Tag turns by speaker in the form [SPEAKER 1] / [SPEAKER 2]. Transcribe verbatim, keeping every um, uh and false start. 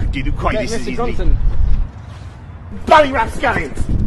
[SPEAKER 1] did quite
[SPEAKER 2] Okay,
[SPEAKER 1] this is
[SPEAKER 2] Mister
[SPEAKER 1] easily.
[SPEAKER 2] Johnson.
[SPEAKER 1] Bloody rapscallions!